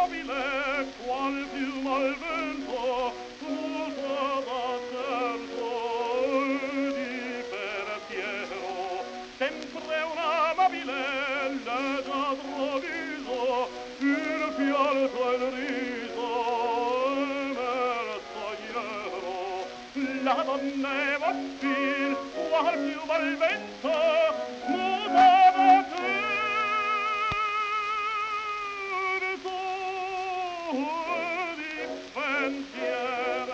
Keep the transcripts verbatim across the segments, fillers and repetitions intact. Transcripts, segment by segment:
amabile qual piuma al vento muta da certo di pensiero sempre un amabile leggiadro viso il fialto e il riso merzagliero la donna e maschil qual piuma al vento muta da certo di pensier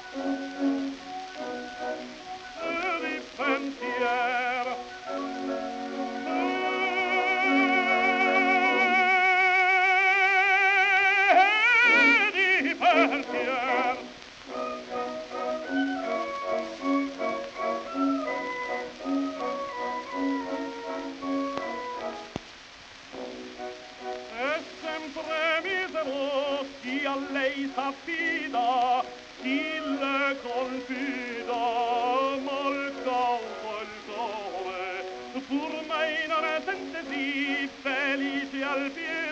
di pensier di pensier e sempre misero chi a lei s'affida chi le confida mal causa il sole pur mai non sente sì felice al piede